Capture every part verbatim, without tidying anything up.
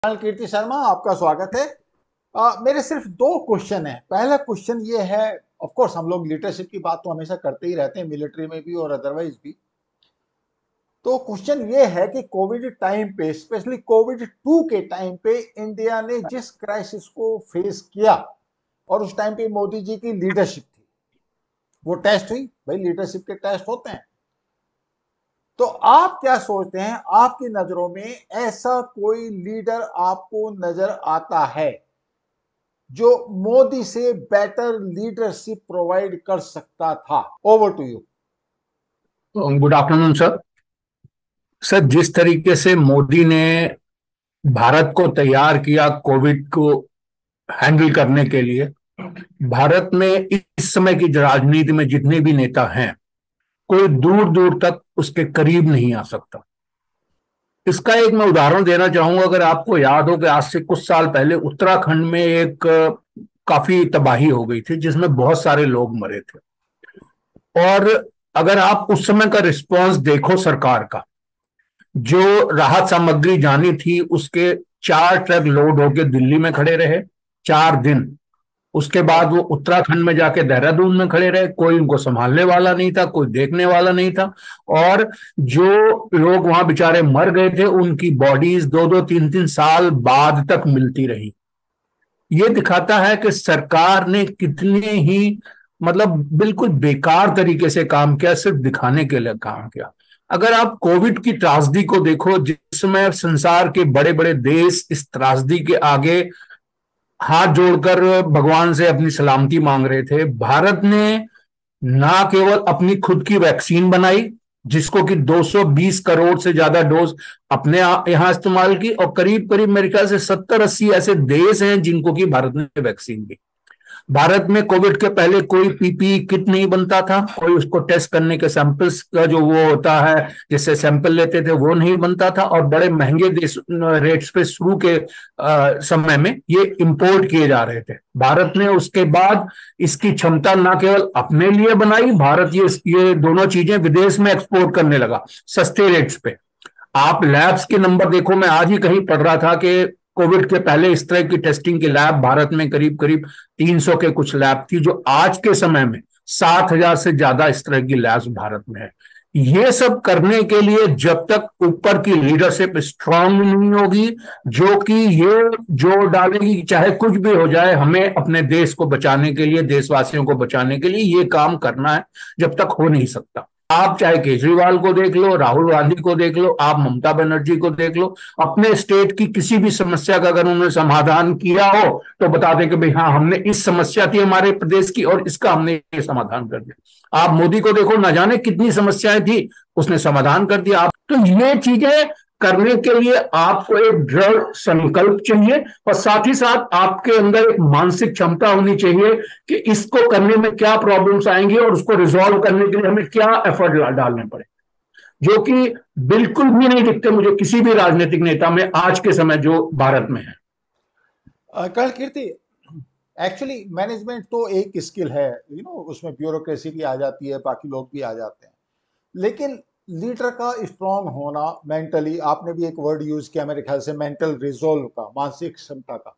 कीर्ति शर्मा, आपका स्वागत है। आ, मेरे सिर्फ दो क्वेश्चन है। पहला क्वेश्चन ये है, ऑफ कोर्स हम लोग लीडरशिप की बात तो हमेशा करते ही रहते हैं, मिलिट्री में भी और अदरवाइज भी। तो क्वेश्चन ये है कि कोविड टाइम पे, स्पेशली कोविड टू के टाइम पे इंडिया ने जिस क्राइसिस को फेस किया और उस टाइम पे मोदी जी की लीडरशिप थी, वो टेस्ट हुई। भाई लीडरशिप के टेस्ट होते हैं। तो आप क्या सोचते हैं, आपकी नजरों में ऐसा कोई लीडर आपको नजर आता है जो मोदी से बेटर लीडरशिप प्रोवाइड कर सकता था? Over to you. Good afternoon sir. Sir, जिस तरीके से मोदी ने भारत को तैयार किया कोविड को हैंडल करने के लिए, भारत में इस समय की राजनीति में जितने भी नेता हैं, कोई दूर दूर तक उसके करीब नहीं आ सकता। इसका एक मैं उदाहरण देना चाहूंगा। अगर आपको याद हो कि आज से कुछ साल पहले उत्तराखंड में एक काफी तबाही हो गई थी जिसमें बहुत सारे लोग मरे थे। और अगर आप उस समय का रिस्पॉन्स देखो सरकार का, जो राहत सामग्री जानी थी उसके चार ट्रक लोड होके दिल्ली में खड़े रहे चार दिन। उसके बाद राइट। वो उत्तराखंड में जाके देहरादून में खड़े रहे, कोई उनको संभालने वाला नहीं था, कोई देखने वाला नहीं था। और जो लोग वहां बेचारे मर गए थे उनकी बॉडीज दो दो तीन तीन साल बाद तक मिलती रही। ये दिखाता है कि सरकार ने कितने ही मतलब बिल्कुल बेकार तरीके से काम किया, सिर्फ दिखाने के लिए काम किया। अगर आप कोविड की त्रासदी को देखो, जिसमें संसार के बड़े बड़े देश इस त्रासदी के आगे हाथ जोड़कर भगवान से अपनी सलामती मांग रहे थे, भारत ने ना केवल अपनी खुद की वैक्सीन बनाई, जिसको कि दो सौ बीस करोड़ से ज्यादा डोज अपने यहां इस्तेमाल की, और करीब करीब मेरे ख्याल से सत्तर अस्सी ऐसे देश हैं जिनको कि भारत ने वैक्सीन दी। भारत में कोविड के पहले कोई पीपीई किट नहीं बनता था, कोई उसको टेस्ट करने के सैंपल्स का जो वो होता है जिससे सैंपल लेते थे वो नहीं बनता था, और बड़े महंगे देश रेट्स पे शुरू के आ, समय में ये इंपोर्ट किए जा रहे थे। भारत ने उसके बाद इसकी क्षमता ना केवल अपने लिए बनाई, भारत ये ये दोनों चीजें विदेश में एक्सपोर्ट करने लगा सस्ते रेट्स पे। आप लैब्स के नंबर देखो, मैं आज ही कहीं पढ़ रहा था कि कोविड के पहले इस तरह की टेस्टिंग की लैब भारत में करीब करीब तीन सौ के कुछ लैब थी, जो आज के समय में सात हजार से ज्यादा इस तरह की लैब्स भारत में है। ये सब करने के लिए जब तक ऊपर की लीडरशिप स्ट्रांग नहीं होगी, जो कि ये जोर डालेगी कि चाहे कुछ भी हो जाए हमें अपने देश को बचाने के लिए, देशवासियों को बचाने के लिए ये काम करना है, जब तक हो नहीं सकता। आप चाहे केजरीवाल को देख लो, राहुल गांधी को देख लो, आप ममता बनर्जी को देख लो, अपने स्टेट की किसी भी समस्या का अगर उन्होंने समाधान किया हो तो बता दें कि भाई हाँ, हमने इस समस्या थी हमारे प्रदेश की और इसका हमने ये समाधान कर दिया। आप मोदी को देखो, ना जाने कितनी समस्याएं थी, उसने समाधान कर दिया। आप तो ये चीजें करने के लिए आपको एक दृढ़ संकल्प चाहिए, और साथ ही साथ आपके अंदर एक मानसिक क्षमता होनी चाहिए कि इसको करने में क्या प्रॉब्लम्स आएंगी और उसको रिजॉल्व करने के लिए हमें क्या एफर्ट डालने पड़े, जो कि बिल्कुल भी नहीं दिखते मुझे किसी भी राजनीतिक नेता में आज के समय जो भारत में है। कल कीर्ति, एक्चुअली मैनेजमेंट तो एक स्किल है, यू नो, उसमें ब्यूरोक्रेसी भी आ जाती है, बाकी लोग भी आ जाते हैं। लेकिन लीडर का स्ट्रांग होना मेंटली, आपने भी एक वर्ड यूज किया मेरे ख्याल से, मेंटल रिजोल्व का, मानसिक क्षमता का।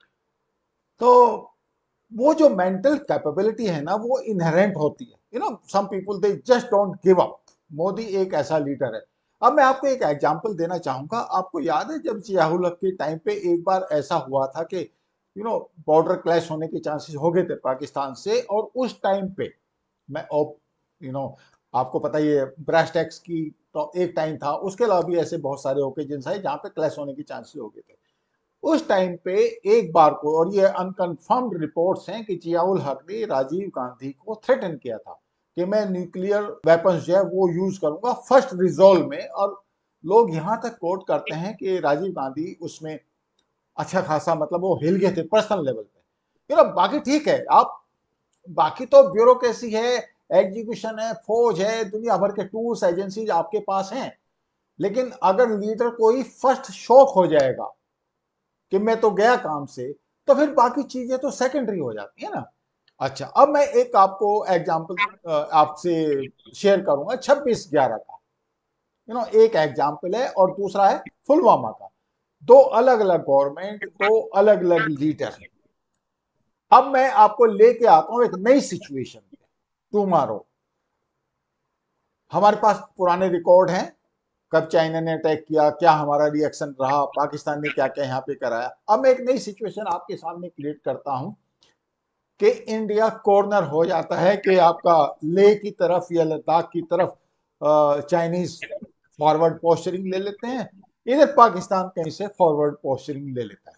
तो वो जो मेंटल कैपेबिलिटी है ना, वो इनहेरेंट होती है। You know, some people they just don't give up. Modi एक ऐसा लीडर है। अब मैं आपको एक एग्जांपल देना चाहूंगा। आपको याद है जब जियाउल हक के टाइम पे एक बार ऐसा हुआ था कि यू नो बॉर्डर क्लैश होने के चांसेस हो गए थे पाकिस्तान से, और उस टाइम पे मैं यू नो आपको पता ही है ब्रास टैक्स की तो एक टाइम था, उसके अलावा भी ऐसे बहुत सारे ओकेजन आए जहां पे क्लैश होने के चांसेस हो गए थे। उस टाइम पे एक बार को, और ये अनकंफर्म्ड रिपोर्ट्स हैं, कि जियाउल हक ने राजीव गांधी को थ्रेटन किया था कि मैं न्यूक्लियर वेपन्स जो है वो यूज करूंगा फर्स्ट रिजोल्व में। और लोग यहां तक कोट करते हैं कि राजीव गांधी उसमें अच्छा खासा, मतलब वो हिल गए थे पर्सनल लेवल पे। यू नो, बाकी ठीक है, आप बाकी तो ब्यूरोक्रेसी है, एग्जीक्यूशन है, फौज है, दुनिया भर के टूल्स एजेंसीज आपके पास हैं। लेकिन अगर लीडर को ही फर्स्ट शॉक हो जाएगा कि मैं तो गया काम से, तो फिर बाकी चीजें तो सेकेंडरी हो जाती है ना। अच्छा, अब मैं एक आपको एग्जांपल आपसे शेयर करूंगा छब्बीस ग्यारह का। यू नो, एक एग्जांपल है और दूसरा है पुलवामा का। दो अलग अलग गवर्नमेंट, दो अलग अलग लीडर। अब मैं आपको लेके आता हूं एक नई सिचुएशन पे। टुमारो हमारे पास पुराने रिकॉर्ड हैं, कब चाइना ने अटैक किया, क्या हमारा रिएक्शन रहा, पाकिस्तान ने क्या क्या यहां पे कराया। अब मैं एक नई सिचुएशन आपके सामने क्रिएट करता हूं कि इंडिया कॉर्नर हो जाता है कि आपका लेह की तरफ या लद्दाख की तरफ चाइनीज फॉरवर्ड पोस्चरिंग ले लेते हैं, इधर पाकिस्तान कहीं से फॉरवर्ड पोस्चरिंग ले लेता है।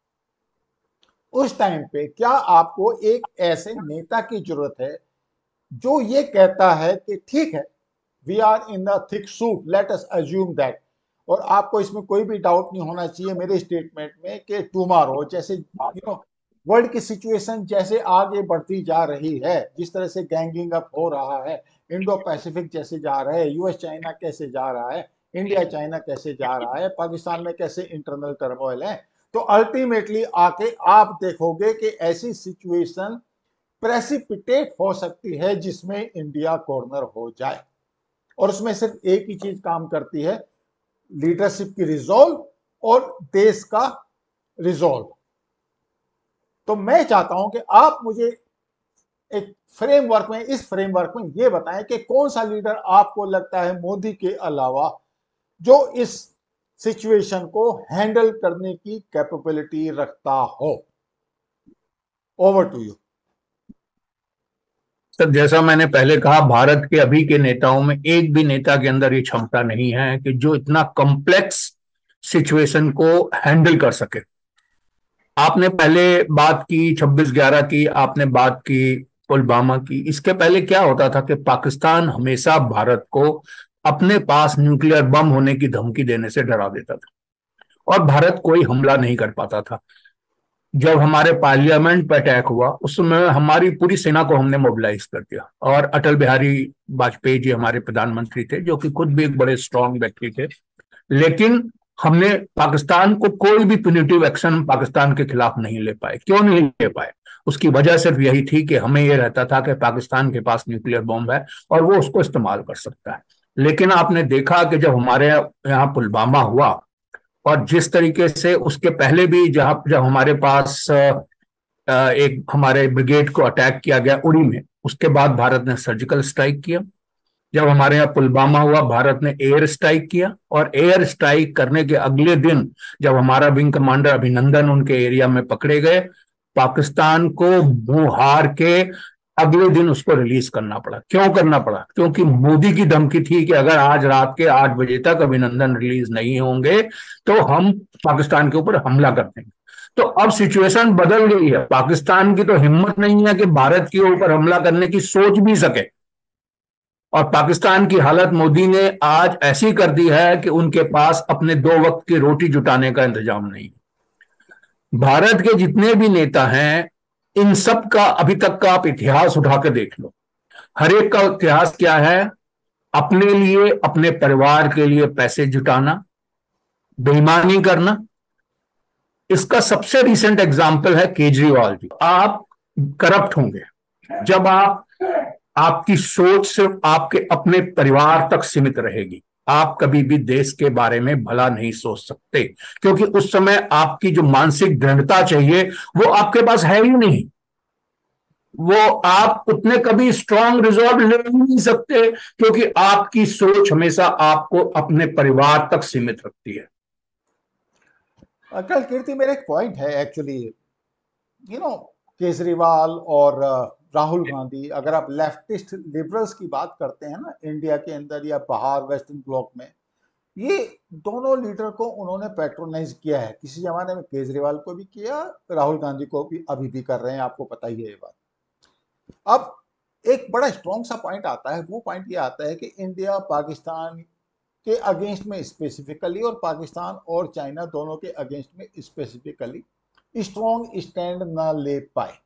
उस टाइम पे क्या आपको एक ऐसे नेता की जरूरत है जो ये कहता है कि ठीक है, we are in the thick soup, let us assume that, और आपको इसमें कोई भी डाउट नहीं होना चाहिए मेरे स्टेटमेंट में कि टुमारो जैसे यू नो वर्ल्ड की सिचुएशन जैसे आगे बढ़ती जा रही है, जिस तरह से गैंगिंग अप हो रहा है, इंडो पैसिफिक जैसे जा रहा है, यूएस चाइना कैसे जा रहा है, इंडिया चाइना कैसे जा रहा है, पाकिस्तान में कैसे इंटरनल टर्मोइल है, तो अल्टीमेटली आके आप देखोगे कि ऐसी सिचुएशन प्रेसिपिटेट हो सकती है जिसमें इंडिया कॉर्नर हो जाए। और उसमें सिर्फ एक ही चीज काम करती है, लीडरशिप की रिजॉल्व और देश का रिजॉल्व। तो मैं चाहता हूं कि आप मुझे एक फ्रेमवर्क में, इस फ्रेमवर्क में ये बताएं कि कौन सा लीडर आपको लगता है मोदी के अलावा जो इस सिचुएशन को हैंडल करने की कैपेबिलिटी रखता हो। Over to you. सर, जैसा मैंने पहले कहा, भारत के अभी के नेताओं में एक भी नेता के अंदर ये क्षमता नहीं है कि जो इतना कॉम्प्लेक्स सिचुएशन को हैंडल कर सके। आपने पहले बात की छब्बीस ग्यारह की, आपने बात की पुलवामा की। इसके पहले क्या होता था कि पाकिस्तान हमेशा भारत को अपने पास न्यूक्लियर बम होने की धमकी देने से डरा देता था और भारत कोई हमला नहीं कर पाता था। जब हमारे पार्लियामेंट पर अटैक हुआ उस समय हमारी पूरी सेना को हमने मोबिलाइज कर दिया, और अटल बिहारी वाजपेयी जी हमारे प्रधानमंत्री थे, जो कि खुद भी एक बड़े स्ट्रांग व्यक्ति थे। लेकिन हमने पाकिस्तान को कोई भी प्यूनिटिव एक्शन पाकिस्तान के खिलाफ नहीं ले पाए। क्यों नहीं ले पाए? उसकी वजह सिर्फ यही थी कि हमें यह रहता था कि पाकिस्तान के पास न्यूक्लियर बॉम्ब है और वो उसको इस्तेमाल कर सकता है। लेकिन आपने देखा कि जब हमारे यहाँ पुलवामा हुआ, और जिस तरीके से उसके पहले भी जहां जब हमारे पास एक हमारे ब्रिगेड को अटैक किया गया उड़ी में, उसके बाद भारत ने सर्जिकल स्ट्राइक किया। जब हमारे यहाँ पुलवामा हुआ, भारत ने एयर स्ट्राइक किया, और एयर स्ट्राइक करने के अगले दिन जब हमारा विंग कमांडर अभिनंदन उनके एरिया में पकड़े गए, पाकिस्तान को मुंह हार के अगले दिन उसको रिलीज करना पड़ा। क्यों करना पड़ा? क्योंकि मोदी की धमकी थी कि अगर आज रात के आठ बजे तक अभिनंदन रिलीज नहीं होंगे तो हम पाकिस्तान के ऊपर हमला कर देंगे। तो अब सिचुएशन बदल गई है। पाकिस्तान की तो हिम्मत नहीं है कि भारत के ऊपर हमला करने की सोच भी सके, और पाकिस्तान की हालत मोदी ने आज ऐसी कर दी है कि उनके पास अपने दो वक्त की रोटी जुटाने का इंतजाम नहीं। भारत के जितने भी नेता हैं, इन सब का अभी तक का आप इतिहास उठा के देख लो। हर एक का इतिहास क्या है? अपने लिए, अपने परिवार के लिए पैसे जुटाना, बेईमानी करना। इसका सबसे रिसेंट एग्जाम्पल है केजरीवाल जी। आप करप्ट होंगे जब आप आपकी सोच सिर्फ आपके अपने परिवार तक सीमित रहेगी। आप कभी भी देश के बारे में भला नहीं सोच सकते, क्योंकि उस समय आपकी जो मानसिक दृढ़ता चाहिए वो आपके पास है ही नहीं। वो आप उतने कभी स्ट्रांग रिजॉल्व ले नहीं सकते, क्योंकि आपकी सोच हमेशा आपको अपने परिवार तक सीमित रखती है। कल कीर्ति, मेरा एक पॉइंट है एक्चुअली, यू नो केजरीवाल और राहुल गांधी, अगर आप लेफ्टिस्ट लिबरल्स की बात करते हैं ना इंडिया के अंदर या बाहर वेस्टर्न ब्लॉक में, ये दोनों लीडर को उन्होंने पैट्रोनाइज किया है। किसी जमाने में केजरीवाल को भी किया, राहुल गांधी को भी अभी भी कर रहे हैं, आपको पता ही है ये बात। अब एक बड़ा स्ट्रॉन्ग सा पॉइंट आता है, वो पॉइंट ये आता है कि इंडिया पाकिस्तान के अगेंस्ट में स्पेसिफिकली और पाकिस्तान और चाइना दोनों के अगेंस्ट में स्पेसिफिकली स्ट्रॉन्ग स्टैंड ना ले पाए।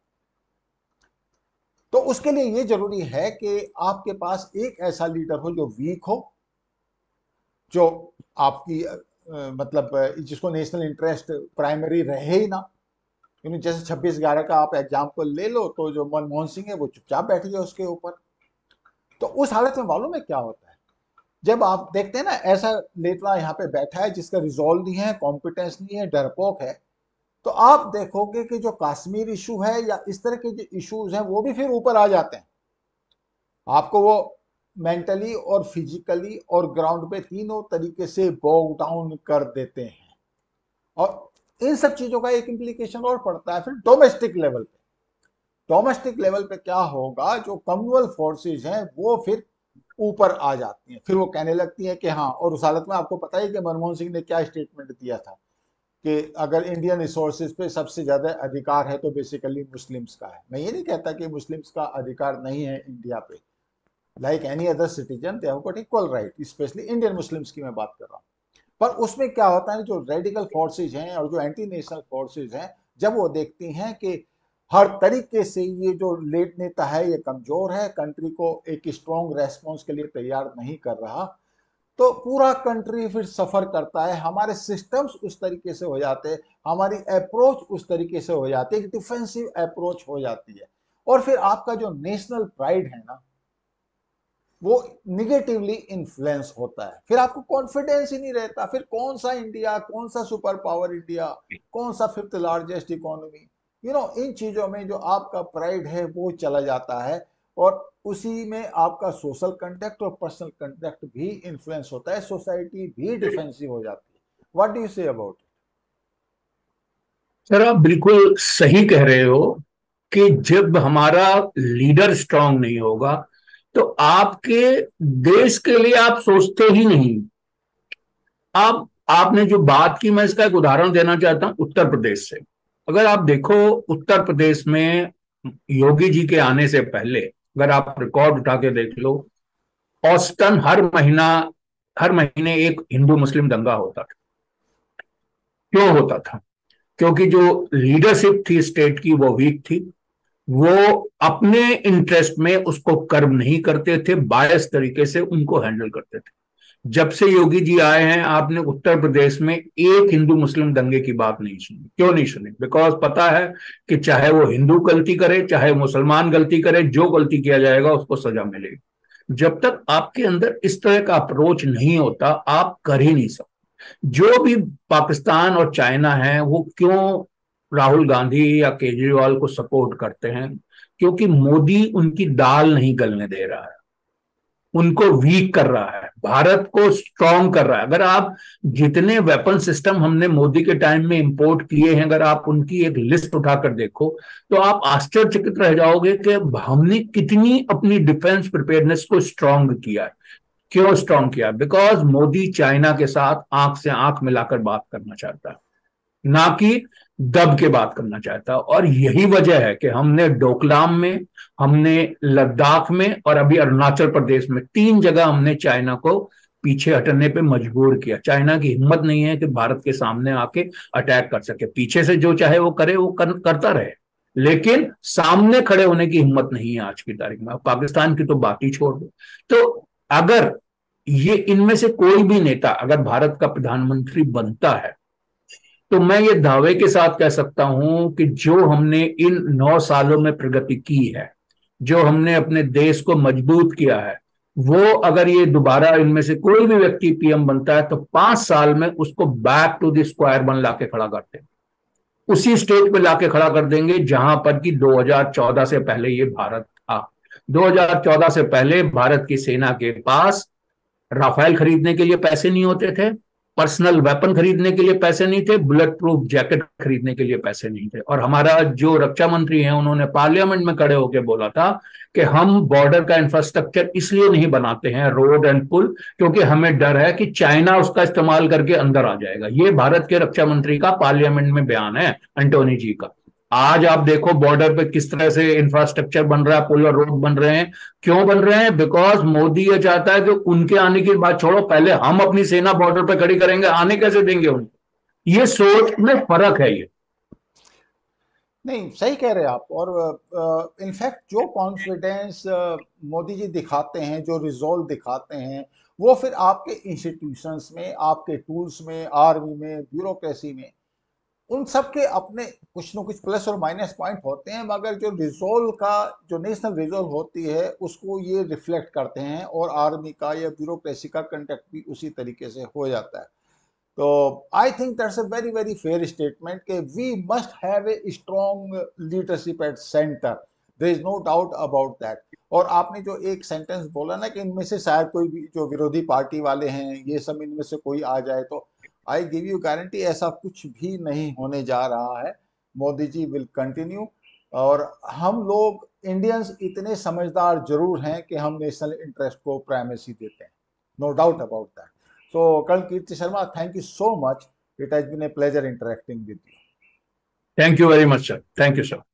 तो उसके लिए ये जरूरी है कि आपके पास एक ऐसा लीडर हो जो वीक हो, जो आपकी आ, मतलब जिसको नेशनल इंटरेस्ट प्राइमरी रहे ही ना। क्योंकि जैसे छब्बीस ग्यारह का आप एग्जाम्पल ले लो, तो जो मनमोहन सिंह है वो चुपचाप बैठ गया उसके ऊपर। तो उस हालत में मालूम है क्या होता है? जब आप देखते हैं ना ऐसा लेटरा यहाँ पे बैठा है जिसका रिजॉल्व नहीं है, कॉम्पिटेंस नहीं है, डरपोक है, तो आप देखोगे कि जो कश्मीर इशू है या इस तरह के जो इश्यूज हैं वो भी फिर ऊपर आ जाते हैं। आपको वो मेंटली और फिजिकली और ग्राउंड पे तीनों तरीके से बॉग डाउन कर देते हैं। और इन सब चीजों का एक इम्प्लीकेशन और पड़ता है फिर डोमेस्टिक लेवल पे। डोमेस्टिक लेवल पे क्या होगा, जो कम्युनल फोर्सेज हैं वो फिर ऊपर आ जाती हैं, फिर वो कहने लगती हैं कि हाँ, और उस हालत में आपको पता है कि मनमोहन सिंह ने क्या स्टेटमेंट दिया था कि अगर इंडियन रिसोर्सेज पे सबसे ज्यादा अधिकार है तो बेसिकली मुस्लिम्स का है। मैं ये नहीं कहता कि मुस्लिम्स का अधिकार नहीं है इंडिया पे, like any other citizen they have got equal right, specially Indian Muslims की मैं बात कर रहा हूँ। पर उसमें क्या होता है, जो रेडिकल फोर्सेज हैं और जो एंटी नेशनल फोर्सेज हैं, जब वो देखती हैं कि हर तरीके से ये जो लेट नेता है ये कमजोर है, कंट्री को एक स्ट्रॉन्ग रेस्पॉन्स के लिए तैयार नहीं कर रहा, तो पूरा कंट्री फिर सफर करता है। हमारे सिस्टम्स उस तरीके से हो जाते हैं, हमारी अप्रोच उस तरीके से हो जाती है, डिफेंसिव अप्रोच हो जाती है, और फिर आपका जो नेशनल प्राइड है ना वो निगेटिवली इन्फ्लुएंस होता है। फिर आपको कॉन्फिडेंस ही नहीं रहता, फिर कौन सा इंडिया, कौन सा सुपर पावर इंडिया, कौन सा fifth largest economy, you know इन चीजों में जो आपका प्राइड है वो चला जाता है, और उसी में आपका सोशल कंडक्ट और पर्सनल कंडक्ट भी इन्फ्लुएंस होता है, सोसाइटी भी डिफेंसिव हो जाती है। What do you say about sir आप बिल्कुल सही कह रहे हो कि जब हमारा लीडर स्ट्रांग नहीं होगा तो आपके देश के लिए आप सोचते ही नहीं। आप आपने जो बात की, मैं इसका एक उदाहरण देना चाहता हूं उत्तर प्रदेश से। अगर आप देखो उत्तर प्रदेश में योगी जी के आने से पहले अगर आप रिकॉर्ड उठा के देख लो, औसतन हर महीना हर महीने एक हिंदू मुस्लिम दंगा होता था। क्यों होता था? क्योंकि जो लीडरशिप थी स्टेट की वो वीक थी। वो अपने इंटरेस्ट में उसको कर्व नहीं करते थे, बायस तरीके से उनको हैंडल करते थे। जब से योगी जी आए हैं आपने उत्तर प्रदेश में एक हिंदू मुस्लिम दंगे की बात नहीं सुनी। क्यों नहीं सुनी? बिकॉज पता है कि चाहे वो हिंदू गलती करे चाहे मुसलमान गलती करे, जो गलती किया जाएगा उसको सजा मिलेगी। जब तक आपके अंदर इस तरह का अप्रोच नहीं होता आप कर ही नहीं सकते। जो भी पाकिस्तान और चाइना है वो क्यों राहुल गांधी या केजरीवाल को सपोर्ट करते हैं? क्योंकि मोदी उनकी दाल नहीं गलने दे रहा है, उनको वीक कर रहा है, भारत को स्ट्रांग कर रहा है। अगर आप जितने वेपन सिस्टम हमने मोदी के टाइम में इंपोर्ट किए हैं अगर आप उनकी एक लिस्ट उठाकर देखो तो आप आश्चर्यचकित रह जाओगे कि हमने कितनी अपनी डिफेंस प्रिपेयरनेस को स्ट्रांग किया है। क्यों स्ट्रांग किया? बिकॉज मोदी चाइना के साथ आंख से आंख मिलाकर बात करना चाहता है, ना कि दब के बात करना चाहता। और यही वजह है कि हमने डोकलाम में, हमने लद्दाख में और अभी अरुणाचल प्रदेश में तीन जगह हमने चाइना को पीछे हटने पे मजबूर किया। चाइना की हिम्मत नहीं है कि भारत के सामने आके अटैक कर सके। पीछे से जो चाहे वो करे, वो कर, करता रहे, लेकिन सामने खड़े होने की हिम्मत नहीं है आज की तारीख में। पाकिस्तान की तो बात ही छोड़ दो। तो अगर ये इनमें से कोई भी नेता अगर भारत का प्रधानमंत्री बनता है तो मैं ये दावे के साथ कह सकता हूं कि जो हमने इन नौ सालों में प्रगति की है, जो हमने अपने देश को मजबूत किया है, वो अगर ये दोबारा इनमें से कोई भी व्यक्ति पीएम बनता है तो पांच साल में उसको back to the square one लाके खड़ा करते हैं, उसी स्टेज पे लाके खड़ा कर देंगे जहां पर कि दो हज़ार चौदह से पहले ये भारत था। दो हज़ार चौदह से पहले भारत की सेना के पास राफेल खरीदने के लिए पैसे नहीं होते थे, पर्सनल वेपन खरीदने के लिए पैसे नहीं थे, बुलेट प्रूफ जैकेट खरीदने के लिए पैसे नहीं थे। और हमारा जो रक्षा मंत्री है उन्होंने पार्लियामेंट में खड़े होकर बोला था कि हम बॉर्डर का इंफ्रास्ट्रक्चर इसलिए नहीं बनाते हैं, रोड एंड पुल, क्योंकि हमें डर है कि चाइना उसका इस्तेमाल करके अंदर आ जाएगा। ये भारत के रक्षा मंत्री का पार्लियामेंट में बयान है, एंटोनी जी का। आज आप देखो बॉर्डर पे किस तरह से इंफ्रास्ट्रक्चर बन रहा है, पुल और रोड बन रहे हैं। क्यों बन रहे हैं? बिकॉज मोदी ये चाहता है कि उनके आने की बात छोड़ो, पहले हम अपनी सेना बॉर्डर पे खड़ी करेंगे, आने कैसे देंगे उनको। ये सोच में फर्क है ये। नहीं, सही कह रहे हैं आप। और इनफैक्ट जो कॉन्फिडेंस मोदी जी दिखाते हैं, जो रिजॉल्व दिखाते हैं, वो फिर आपके इंस्टीट्यूशंस में, आपके टूल्स में, आर्मी में, ब्यूरोक्रेसी में उन सब के अपने कुछ न कुछ प्लस और माइनस पॉइंट होते हैं, मगर जो रिजोल्व का जो नेशनल रिजोल्व होती है उसको ये रिफ्लेक्ट करते हैं, और आर्मी का या ब्यूरोक्रेसी का कंडक्ट भी उसी तरीके से हो जाता है। तो I think that's a very very fair statement कि we must have a strong leadership at centre, there is no doubt about that. और आपने जो एक सेंटेंस बोला ना कि इनमें से शायद कोई भी जो विरोधी पार्टी वाले हैं ये सब इनमें से कोई आ जाए, तो आई गिव यू गारंटी ऐसा कुछ भी नहीं होने जा रहा है। Modi ji will continue. और हम लोग इंडियंस इतने समझदार जरूर हैं कि हम नेशनल इंटरेस्ट को प्राइमेसी देते हैं, no doubt about that. So, Colonel Kirti Sharma, thank you so much. It has been a pleasure interacting with you. Thank you very much sir, thank you sir.